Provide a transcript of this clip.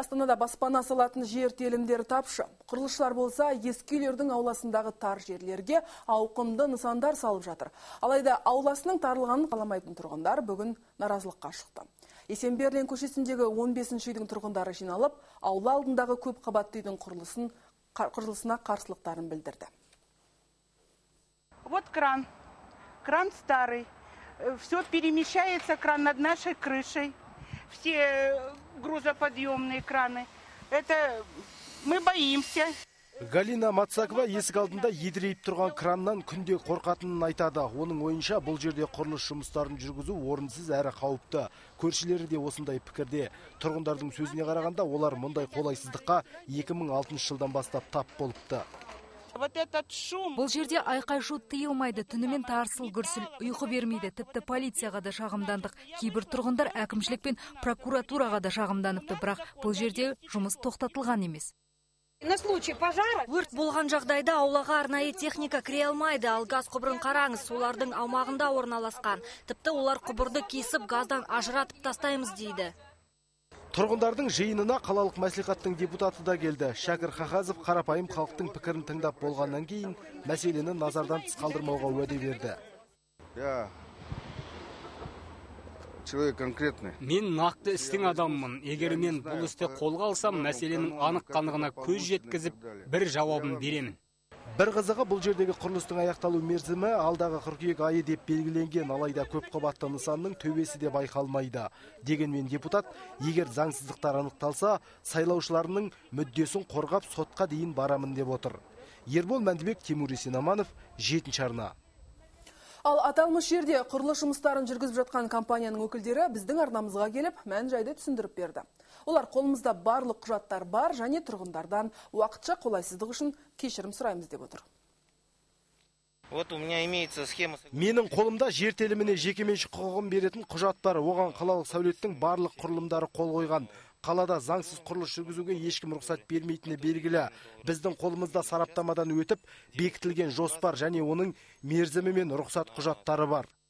Астанада баспана салатын жер телімдері тапшы. Құрылысшылар болса, ескі үйлердің ауласындағы тар жерлерге ауқымды нысандар салып жатыр. Алайда ауласының тарлығанын қаламайтын тұрғындар бүгін наразылыққа шықты. Есенберлин көшесіндегі 15-ші үйдің тұрғындары жиналып, аула алдындағы көп қабатты үйдің құрылысына қарсылықтарын білдірді. Вот кран. Кран старый. Все перемещается, кран над нашей крышей. Все грузоподъемные краны. Это мы боимся. Галина Мацакова есік алдында едірейіп тұрған краннан күнде қорқатынын айтады. Оның ойынша бұл жерде құрылыс жұмыстарын жүргізу орынсыз әрі қауіпті. Көршілері де осындай пікірде. Тұрғындардың сөзіне қарағанда олар мұндай қолайсыздыққа 2006 жылдан бастап тап болыпты. Бұл жерде айқай-шу тыйылмайды, түнімен тарсыл-гүрсіл, ұйқы бермейді. Тіпті полицияға да шағымдандық. Кейбір тұрғындар әкімшілік пен прокуратураға да шағымданыпты, бірақ бұл жерде жұмыс тоқтатылған емес. Өрт болған жағдайда аулаға арнайы техника кіре алмайды, ал газ құбырын қараңыз, солардың аумағында орналасқан. Тіпті олар құбырды кесіп, газдан ажыратып тастаймыз дейді. Тұрғындардың жиынына қалалық мәслихаттың депутаты да келді. Шәкір Хахазов қарапайым халықтың пікірін тыңдап болғаннан кейін мәселені назардан тыс қалдырмауға уәде берді. Человек конкретный. Мен нақты істің адаммын. Егер мен бұл істі қолға алсам, мәселенің анық-қанығына көз жеткізіп, бір жауабын беремін. Бір қызығы, бұл жердегі құрылыстың аяқталу мерзімі алдағы қыркүйек айы деп белгіленген, алайда көп қабатты нысанның төбесі де байқалмайды. Дегенмен депутат, егер заңсыздықтар анықталса, сайлаушыларының мүддесін қорғап сотқа дейін барамын деп отыр. Ербол Мәндібек, Тимур Есенаманов, 7-ші арна. Ал аталмыш жерде құрылыс жұмыстарын жүргізіп жатқан компанияның өкілдері біздің арнамызға келіп, мән-жайды түсіндіріп берді. Олар қолымызда барлық құжаттар бар және тұрғындардан уақытша қолайсыздық үшін кешірім сұраймыз деп отыр. Менің қолымда жер теліміне жекеменшік құқығын беретін құжат бар. Оған қалалық сәулеттің барлық құрылымдары қол қойған. Қалада заңсыз құрылыс жүргізуге ешкім рұқсат бермейтіні белгілі. Біздің қолымызда сараптамадан өтіп, бекітілген жоспар және оның мерзімі мен рұқсат құжаттары бар.